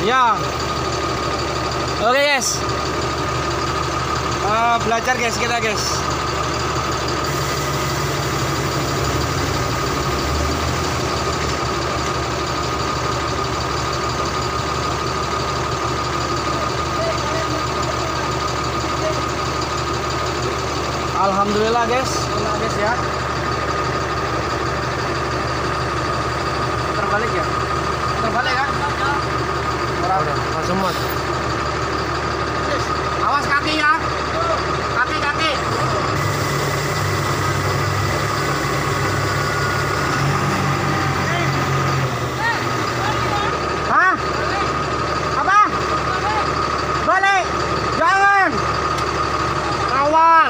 Ya. Oke guys. Belajar guys kita guys. Alhamdulillah guys, kena guys ya. Terbalik ya? Terbalik kan? Langsung mat. Awas kaki ya. Kaki. Hah? Apa? Balik. Jangan. Awal.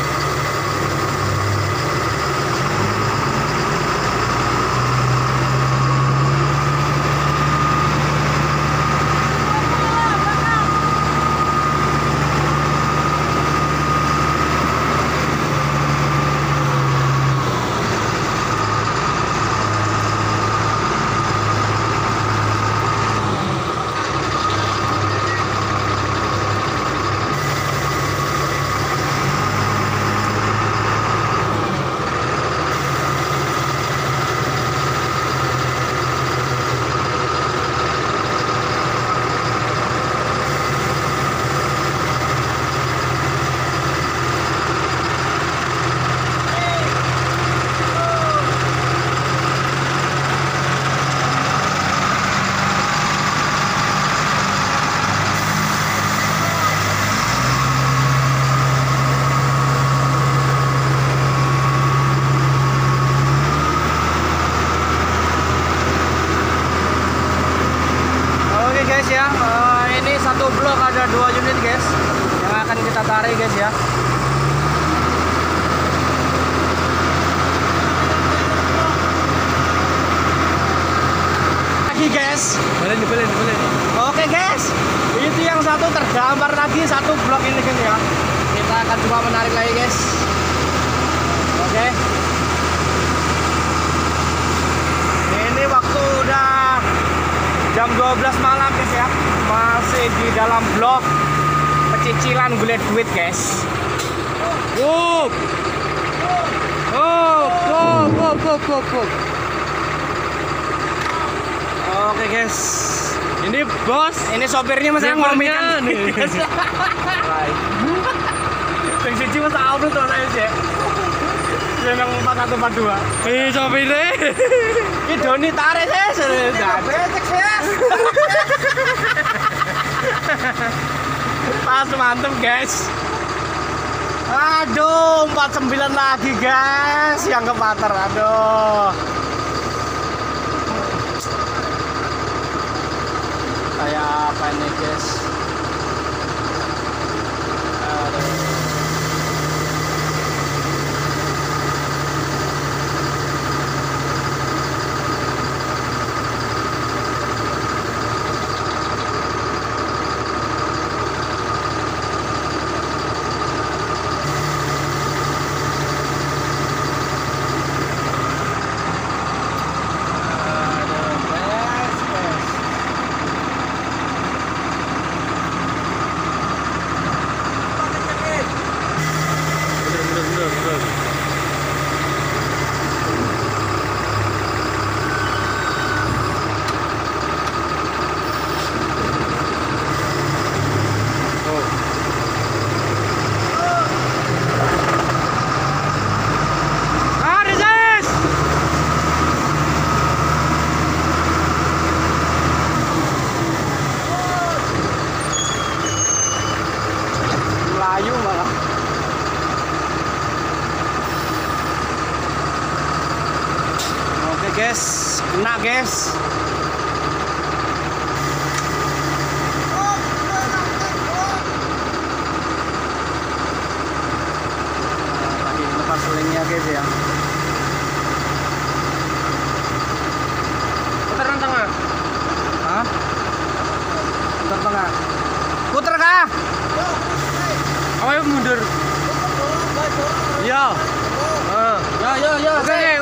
Guys ya, ini satu blok ada 2 unit guys yang akan kita tarik guys ya. Lagi guys. Boleh. Oke guys, itu yang satu terdampar lagi satu blok ini kan ya. Kita akan coba menarik lagi guys. Oke. Ini waktu udah jam 12 malam guys ya, masih di dalam blok pecicilan gulet duit guys. Oke guys, Ini bos, ini sopirnya mas ngomongin nih. yang siji mas auto tuh saya sih. Yang 4142. sopirnya. Ini Doni tarik sih. Pas mantep guys. Aduh 49 lagi guys yang kepater. Aduh. Kayak apa ini guys? Aduh. Melayu malah. Oke guys, kena guys. Lagi lepas sulingnya guys ya. Putaran tengah. Hah? Putar tengah. Putar kah? Ayo mundur. Ya. Ya. Oke.